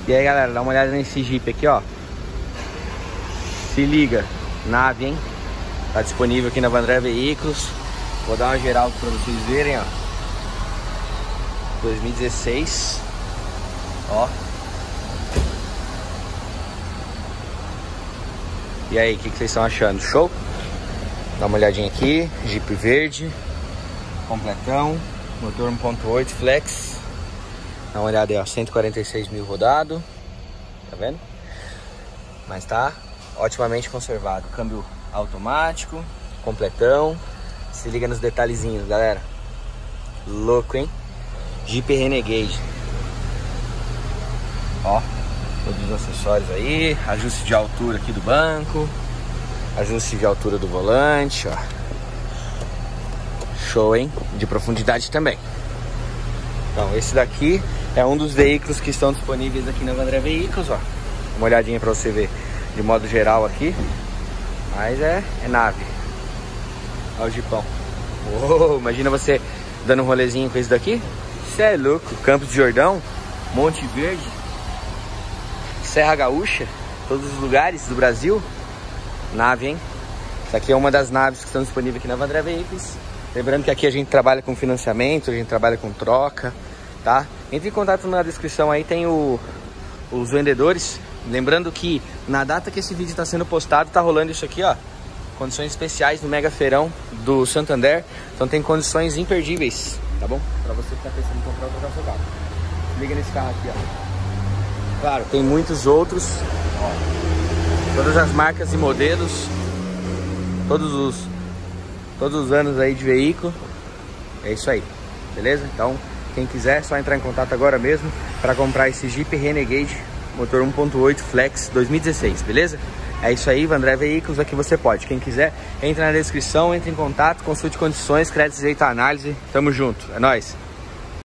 E aí, galera, dá uma olhada nesse Jeep aqui, ó. Se liga, nave, hein? Tá disponível aqui na Vandré Veículos. Vou dar uma geral pra vocês verem, ó. 2016. Ó. E aí, o que vocês estão achando? Show? Dá uma olhadinha aqui. Jeep verde. Completão. Motor 1.8 flex. Dá uma olhada aí, ó. 146 mil rodado. Tá vendo? Mas tá otimamente conservado. Câmbio automático. Completão. Se liga nos detalhezinhos, galera. Louco, hein? Jeep Renegade. Ó. Todos os acessórios aí. Ajuste de altura aqui do banco. Ajuste de altura do volante, ó. Show, hein? De profundidade também. Então, esse daqui é um dos veículos que estão disponíveis aqui na Vandré Veículos, ó. Uma olhadinha pra você ver de modo geral aqui. Mas é nave. Olha o Jeepão. Uou, imagina você dando um rolezinho com esse daqui. Isso é louco. Campos de Jordão, Monte Verde, Serra Gaúcha, todos os lugares do Brasil. Nave, hein? Essa aqui é uma das naves que estão disponíveis aqui na Vandré Veículos. Lembrando que aqui a gente trabalha com financiamento, a gente trabalha com troca, tá? Entre em contato na descrição aí, tem os vendedores. Lembrando que na data que esse vídeo está sendo postado, tá rolando isso aqui, ó. Condições especiais no Mega Feirão do Santander. Então tem condições imperdíveis, tá bom? Pra você que tá pensando em comprar ou trocar seu carro. Liga nesse carro aqui, ó. Claro, tem muitos outros, ó. Todas as marcas e modelos. Todos os anos aí de veículo. É isso aí, beleza? Então, quem quiser, é só entrar em contato agora mesmo para comprar esse Jeep Renegade motor 1.8 Flex 2016, beleza? É isso aí, Vandré Veículos, aqui você pode. Quem quiser, entra na descrição, entre em contato, consulte condições, crédito, direito à análise. Tamo junto, é nóis!